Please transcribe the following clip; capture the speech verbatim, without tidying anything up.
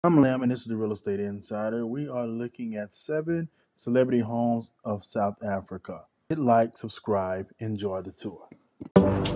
I'm Lam, and this is the Real Estate Insider. We are looking at seven celebrity homes of South Africa. Hit like, subscribe, enjoy the tour.